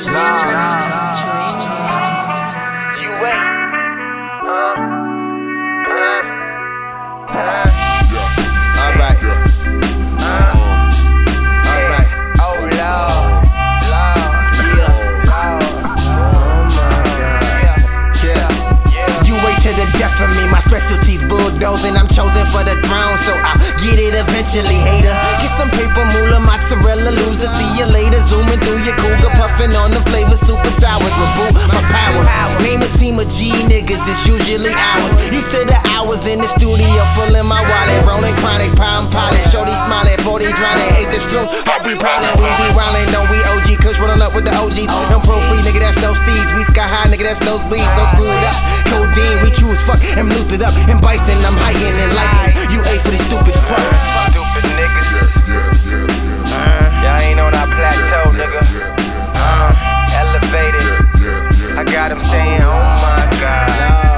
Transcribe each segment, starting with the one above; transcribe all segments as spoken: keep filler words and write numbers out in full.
You wait. Huh? Huh? Huh? Alright. Huh? Alright. Oh Lord. Lord. Yeah. Lord. Oh my God. Yeah. Yeah. You wait to the death for me. My specialty's bulldozing. I'm chosen for the throne, so I'll get it eventually, hater. Get some paper, moolah, mozzarella, loser. See you later, zooming through your cougar, puffing on the flavor, super sours. Reboot my power. Name a team of G niggas, it's usually ours. Used to the hours in the studio, full in my wallet, rolling chronic, palm polish. Shorty smiling, forty drowning, ate the screw. Heart be prowling, we be wildin', don't we O G? Kush rolling up with the O Gs. Them pro free, nigga, that's no steeds. We sky high, nigga, that's no bleeds. No screwed up, codeine, we true as fuck, and looted up, and bison, I'm heightened and lightened. You ate for these stupid fucks. Stupid niggas. Uh, y'all ain't on our plateau, nigga. Uh, elevated. I got him saying, oh my God.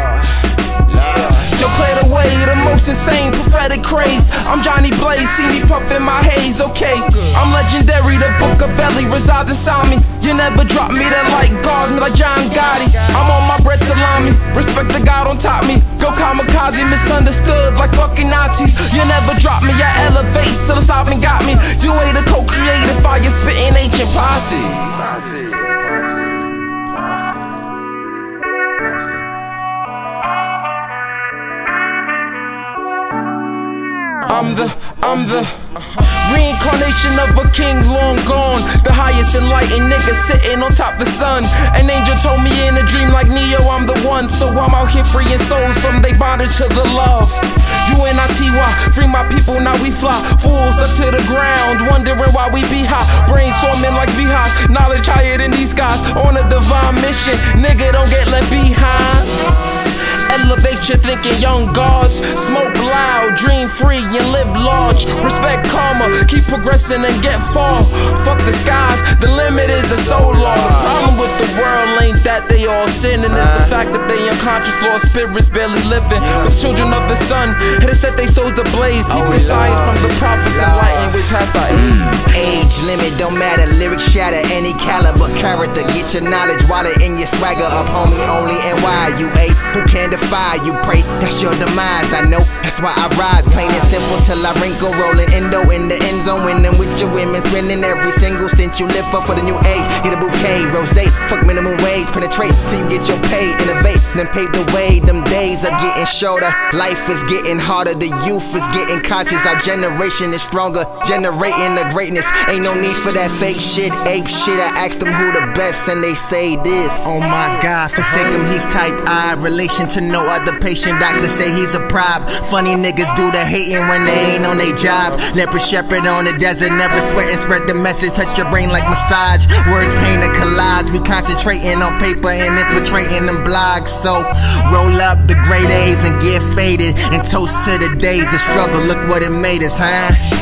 Joe clear the way, the most insane prophetic craze. I'm Johnny Blaze, see me puff in my haze, okay. I'm legendary, the book of belly resides inside me. You never drop me, that light guards me like John Gotti. I'm on my bread salami, respect the God on top me. Go kamikaze, misunderstood like fucking Nazis. You never drop me, I elevate, psilocybin got me. You ain't a co-creative, fire spitting ancient posse. I'm the, I'm the reincarnation of a king long gone. The highest enlightened nigga sitting on top of the sun. An angel told me in a dream like Neo, I'm the one. So I'm out here freeing souls from they bondage to the love. U N I T Y, free my people, now we fly. Fools stuck to the ground, wondering why we be high. Brainstorming like beehives, knowledge higher than these guys. On a divine mission, nigga don't get left behind. Elevate your thinking, young gods. Smoke loud, dream free and live large. Respect karma, keep progressing and get far. Fuck the skies, the limit is the soul law. The problem with the world ain't that they all sinning, it's the fact that they unconscious, lost spirits barely living. The children of the sun, it set they souls ablaze. Keep the science from the prophets, enlightened way past our age. Age limit don't matter, lyrics shatter any caliber. Character, get your knowledge, wallet in your swagger up, homie, only and why you ate. Who can defy you, pray, that's your demise, I know, that's why I rise, plain and simple till I wrinkle, rolling endo in the end zone, winning with your women, spending every single cent you live for for the new age, get a bouquet, rosé, fuck minimum wage, penetrate till you get your pay, innovate, then pave the way, them days are getting shorter, life is getting harder, the youth is getting conscious, our generation is stronger, generating the greatness, ain't no need for that fake shit, ape shit, I asked them who the best and they say this, oh my God, forsake him, he's type I, relation to no other patient, doctors say he's a prob. Funny niggas do the hating when they ain't on their job. Leopard shepherd on the desert, never sweat and spread the message. Touch your brain like massage. Words paint a collage. We concentrating on paper and infiltrating them blogs. So roll up the great A's and get faded and toast to the days of struggle. Look what it made us, huh?